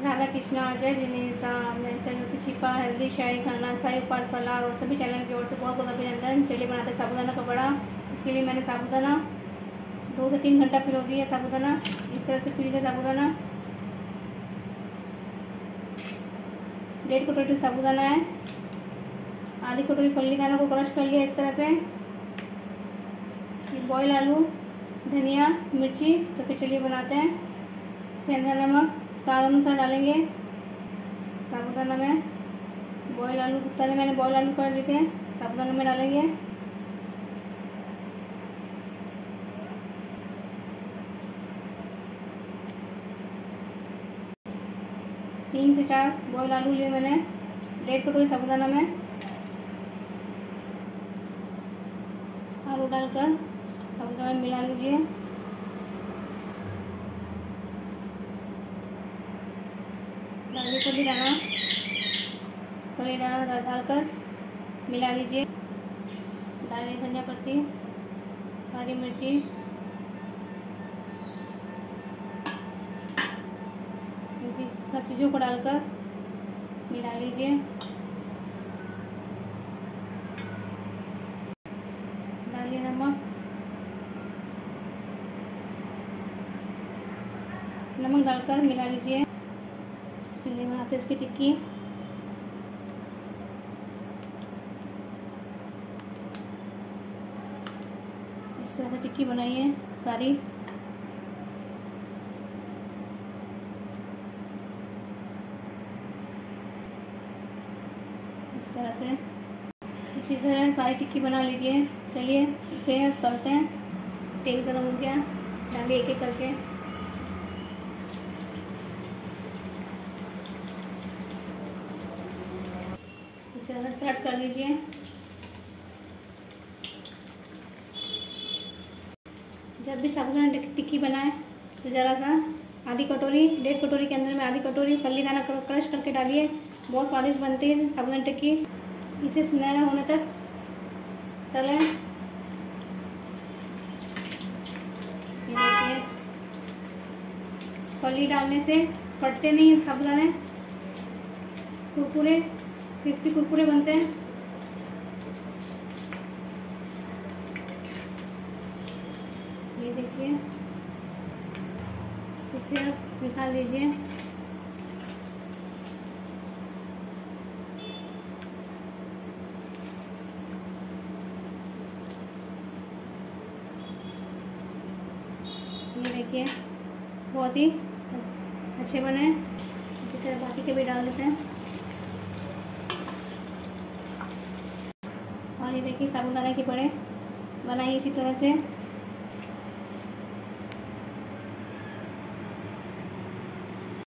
राधा कृष्णा जय जिनेशा मैं सरस्वती छिपा हेल्दी शाही खाना शाही उपास फलार और सभी चैनल की ओर से बहुत बहुत अभिनंदन। चलिए बनाते हैं साबूदाना का बड़ा। इसके लिए मैंने साबूदाना 2 से 3 घंटा भिगो दिया। साबूदाना इस तरह से पील के साबूदाना 1.5 कटोरी साबूदाना है। आधी कटोरी फल्ली दाना को क्रश कर लिया इस तरह से। बॉयल आलू धनिया मिर्ची। तो फिर चलिए बनाते हैं। सेंधा नमक स्वाद अनुसार डालेंगे साबूदाना में। बॉयल आलू पहले मैंने बॉयल आलू कर दिए थे, साबूदाना में डालेंगे। तीन से 4 बॉयल आलू लिए मैंने 1.5 कटोरी साबूदाना में। आलू डालकर साबूदाना मिला लीजिए। डालिए कली दाना डालकर मिला लीजिए। डालिए धनिया पत्ती हरी मिर्ची सब चीज़ों को डालकर मिला लीजिए। डालिए नमक डालकर मिला लीजिए। चलिए बनाते हैं इसकी टिक्की। इस तरह से टिक्की बनाइए सारी। इस तरह से इसी तरह सारी टिक्की बना लीजिए। चलिए इसे तलते हैं। तेल गरम हो गया, डालिए एक एक करके। कट कर लीजिए। जब भी साबूदाना टिक्की बनाए तो ज़रा सा आधी कटोरी 1.5 कटोरी के अंदर में आधी कटोरी फल्ली दाना क्रश करके डालिए। बहुत स्वादिष्ट बनती है साबूदाना टिक्की। इसे सुनहरा होने तक तलें। ये देखिए फली डालने से फटते नहीं हैं साबूदाने, कुरकुरे क्रिस्पी कुरकुरे बनते हैं। ये देखिए इसे आप निकाल लीजिए। ये देखिए बहुत ही अच्छे बने। इसी तरह बाकी के भी डाल देते हैं। और ये देखिए साबूदाना के बड़े बनाइए इसी तरह से।